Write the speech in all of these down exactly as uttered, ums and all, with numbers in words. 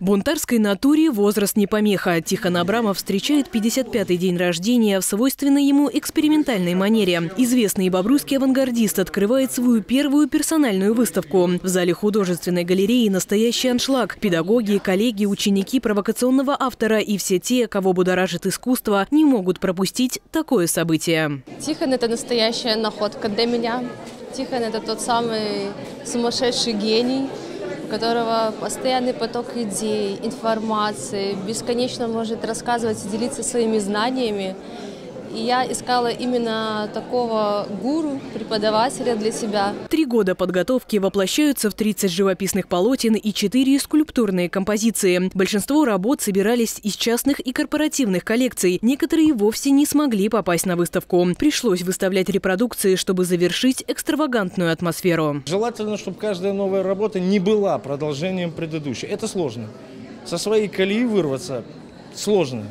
Бунтарской натуре возраст не помеха. Тихон Абрамов встречает пятьдесят пятый день рождения в свойственной ему экспериментальной манере. Известный бобруйский авангардист открывает свою первую персональную выставку. В зале художественной галереи настоящий аншлаг. Педагоги, коллеги, ученики провокационного автора и все те, кого будоражит искусство, не могут пропустить такое событие. Тихон – это настоящая находка для меня. Тихон – это тот самый сумасшедший гений, у которого постоянный поток идей, информации, бесконечно может рассказывать и делиться своими знаниями. И я искала именно такого гуру, преподавателя для себя. Три года подготовки воплощаются в тридцать живописных полотен и четыре скульптурные композиции. Большинство работ собирались из частных и корпоративных коллекций. Некоторые вовсе не смогли попасть на выставку. Пришлось выставлять репродукции, чтобы завершить экстравагантную атмосферу. Желательно, чтобы каждая новая работа не была продолжением предыдущей. Это сложно. Со своей колеи вырваться сложно.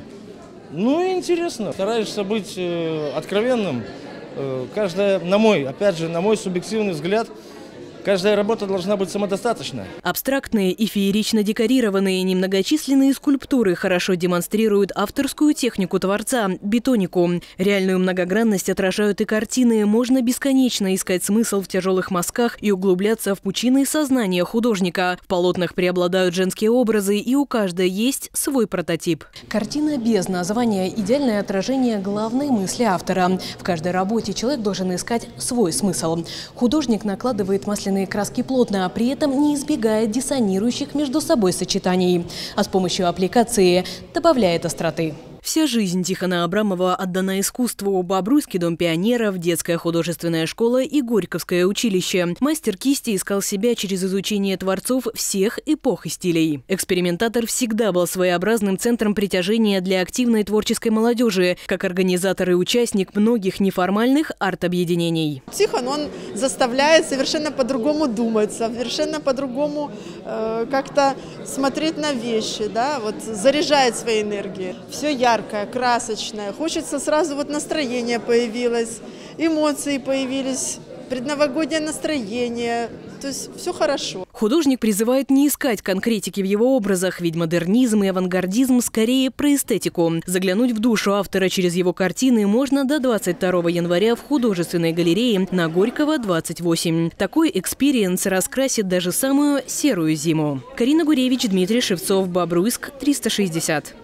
Ну и интересно. Стараешься быть э, откровенным. Э, каждая, на мой, опять же, на мой субъективный взгляд, каждая работа должна быть самодостаточной. Абстрактные и феерично декорированные немногочисленные скульптуры хорошо демонстрируют авторскую технику творца – бетонику. Реальную многогранность отражают и картины. Можно бесконечно искать смысл в тяжелых мазках и углубляться в пучины сознания художника. В полотнах преобладают женские образы, и у каждой есть свой прототип. Картина без названия – идеальное отражение главной мысли автора. В каждой работе человек должен искать свой смысл. Художник накладывает масляные краски плотно, а при этом не избегает диссонирующих между собой сочетаний, а с помощью аппликации добавляет остроты. Вся жизнь Тихона Абрамова отдана искусству. Бобруйский дом пионеров, детская художественная школа и Горьковское училище. Мастер кисти искал себя через изучение творцов всех эпох и стилей. Экспериментатор всегда был своеобразным центром притяжения для активной творческой молодежи, как организатор и участник многих неформальных арт-объединений. Тихон, он заставляет совершенно по-другому думать, совершенно по-другому э, как-то смотреть на вещи, да, вот заряжает своей энергией. Все ярко. Яркая, красочная. Хочется сразу, вот настроение появилось, эмоции появились, предновогоднее настроение. То есть все хорошо. Художник призывает не искать конкретики в его образах, ведь модернизм и авангардизм скорее про эстетику. Заглянуть в душу автора через его картины можно до двадцать второго января в художественной галерее на Горького, двадцать восемь. Такой экспириенс раскрасит даже самую серую зиму. Карина Гуревич, Дмитрий Шевцов, Бобруйск, триста шестьдесят.